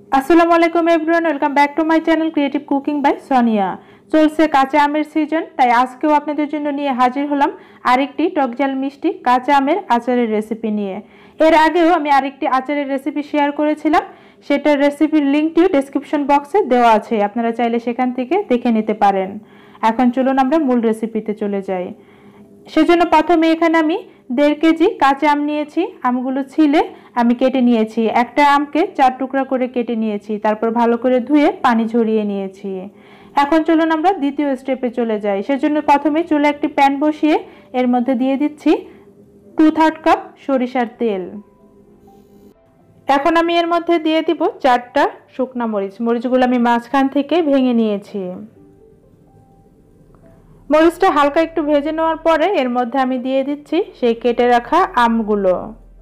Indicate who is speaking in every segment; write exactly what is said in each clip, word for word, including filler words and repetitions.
Speaker 1: আসসালামু আলাইকুম everyone, welcome back to my channel creative cooking by Sonia. চলছে কাঁচা আমের সিজন, তাই আজকেও আপনাদের জন্য নিয়ে হাজির হলাম আরেকটি টকঝাল মিষ্টি কাঁচা আমের আচারের রেসিপি নিয়ে। এর আগেও আমি আরেকটি আচারের রেসিপি শেয়ার করেছিলাম, সেটার রেসিপির লিঙ্কটিও ডেসক্রিপশন বক্সে দেওয়া আছে, আপনারা চাইলে সেখান থেকে দেখে নিতে পারেন। এখন চলুন আমরা মূল রেসিপিতে চলে যাই। সেজন্য প্রথমে এখানে আমি দেড় কেজি কাঁচা আম নিয়েছি। আমগুলো ছিলে আমি কেটে নিয়েছি। একটা আমকে চার টুকরা করে কেটে নিয়েছি, তারপর ভালো করে ধুয়ে পানি ঝরিয়ে নিয়েছি। এখন চলুন আমরা দ্বিতীয় স্টেপে চলে যাই। সেজন্য প্রথমে চুলে একটি প্যান বসিয়ে এর মধ্যে দিয়ে দিচ্ছি টু থার্ড কাপ সরিষার তেল। এখন আমি এর মধ্যে দিয়ে দিব চারটা শুকনা মরিচ। মরিচগুলো আমি মাঝখান থেকে ভেঙে নিয়েছি। মরিচটা হালকা একটু ভেজে নেওয়ার পরে এর মধ্যে আমি দিয়ে দিচ্ছি সেই কেটে রাখা আমগুলো।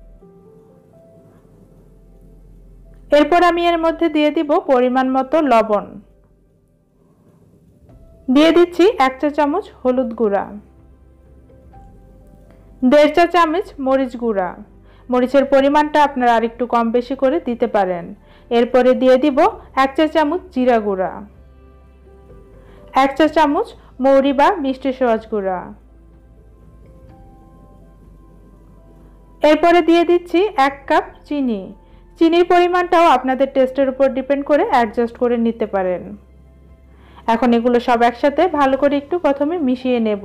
Speaker 1: এরপর আমি এর মধ্যে দিয়ে দিব পরিমাণ মতো লবণ, দিয়ে দিচ্ছি এক চা চামচ হলুদ গুঁড়া, দেড় চা চামচ মরিচ গুঁড়া। মরিচের পরিমাণটা আপনারা আরেকটু কম বেশি করে দিতে পারেন। এরপরে দিয়ে দিব এক চা চামচ জিরা গুঁড়া, এক চা চামচ মৌরি বা মিষ্টি সওয়াজ গুঁড়া। এরপরে দিয়ে দিচ্ছি এক কাপ চিনি। চিনির পরিমাণটাও আপনাদের টেস্টের উপর ডিপেন্ড করে অ্যাডজাস্ট করে নিতে পারেন। এখন এগুলো সব একসাথে ভালো করে একটু প্রথমে মিশিয়ে নেব।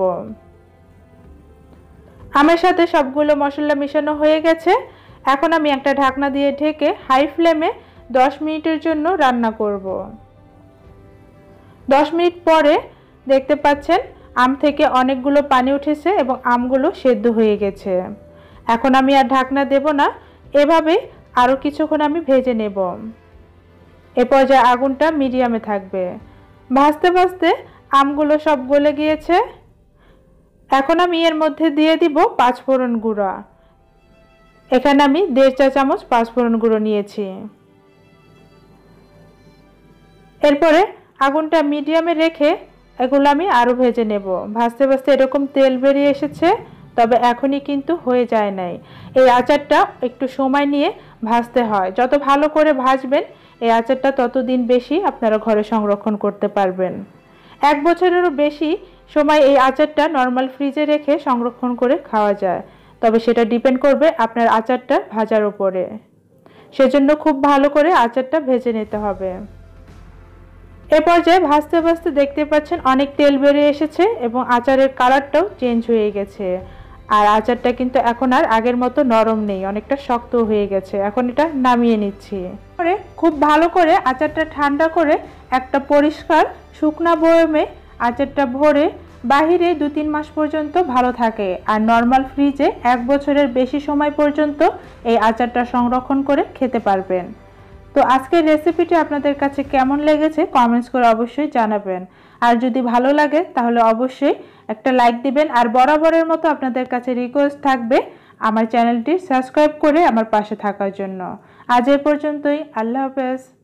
Speaker 1: আমের সাথে সবগুলো মশলা মিশানো হয়ে গেছে। এখন আমি একটা ঢাকনা দিয়ে ঢেকে হাই ফ্লেমে দশ মিনিটের জন্য রান্না করব। দশ মিনিট পরে দেখতে পাচ্ছেন আম থেকে অনেকগুলো পানি উঠেছে এবং আমগুলো সেদ্ধ হয়ে গেছে। এখন আমি আর ঢাকনা দেব না, এভাবে আরও কিছুক্ষণ আমি ভেজে নেব। এ পর্যায়ে আগুনটা মিডিয়ামে থাকবে। ভাজতে ভাজতে আমগুলো সব গলে গিয়েছে। এখন আমি এর মধ্যে দিয়ে দিব পাঁচফোড়ন গুঁড়া। এখানে আমি দেড় চা চামচ পাঁচফোড়ন গুঁড়ো নিয়েছি। এরপরে আগুনটা মিডিয়ামে রেখে এগুলো আমি আরও ভেজে নেব। ভাজতে ভাজতে এরকম তেল বেরিয়ে এসেছে, তবে এখনই কিন্তু হয়ে যায় নাই। এই আচারটা একটু সময় নিয়ে ভাজতে হয়। যত ভালো করে ভাজবেন এই আচারটা ততদিন বেশি আপনারা ঘরে সংরক্ষণ করতে পারবেন। এক বছরেরও বেশি সময় এই আচারটা নর্মাল ফ্রিজে রেখে সংরক্ষণ করে খাওয়া যায়, তবে সেটা ডিপেন্ড করবে আপনার আচারটা ভাজার উপরে। সেজন্য খুব ভালো করে আচারটা ভেজে নিতে হবে। এ পর্যায়ে ভাজতে ভাজতে দেখতে পাচ্ছেন অনেক তেল বেরিয়ে এসেছে এবং আচারের কালারটাও চেঞ্জ হয়ে গেছে। আর আচারটা কিন্তু এখন আর আগের মতো নরম নেই, অনেকটা শক্ত হয়ে গেছে। এখন এটা নামিয়ে নিচ্ছি। পরে খুব ভালো করে আচারটা ঠান্ডা করে একটা পরিষ্কার শুকনা বয়মে আচারটা ভরে বাহিরে দু তিন মাস পর্যন্ত ভালো থাকে, আর নর্মাল ফ্রিজে এক বছরের বেশি সময় পর্যন্ত এই আচারটা সংরক্ষণ করে খেতে পারবেন। তো আজকের রেসিপিটি আপনাদের কাছে কেমন লেগেছে কমেন্টস করে অবশ্যই জানাবেন। আর যদি ভালো লাগে তাহলে অবশ্যই একটা লাইক দিবেন। আর বরাবরের মতো আপনাদের কাছে রিকোয়েস্ট থাকবে আমার চ্যানেলটি সাবস্ক্রাইব করে আমার পাশে থাকার জন্য। আজ এ পর্যন্তই। আল্লাহ হাফেজ।